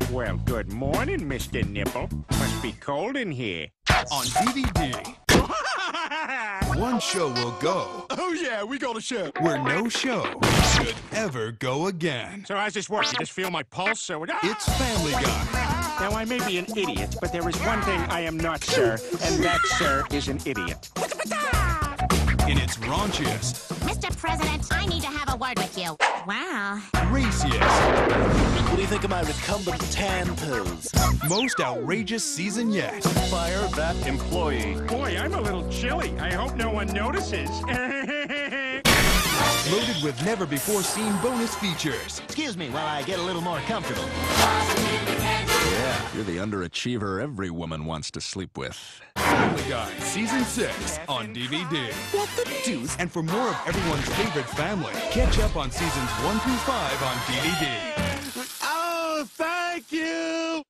Well, good morning, Mr. Nipple. Must be cold in here. On DVD, one show will go. Oh yeah, we got a show. Where no show should ever go again. So how's this work? You just feel my pulse, so It's Family Guy. Now, I may be an idiot, but there is one thing I am not, sir, and that, sir, is an idiot. In its raunchiest, Mr. President, I need to have a word with you. Wow. raciest, What do you think of my recumbent tan pose? most outrageous season yet. Fire that employee. Boy, I'm a little chilly. I hope no one notices. Loaded with never-before-seen bonus features. Excuse me while I get a little more comfortable. Yeah, you're the underachiever every woman wants to sleep with. Family Guy Season 6 on DVD. What the deuce? And for more of everyone's favorite family, catch up on seasons 1 through 5 on DVD. Oh, thank you!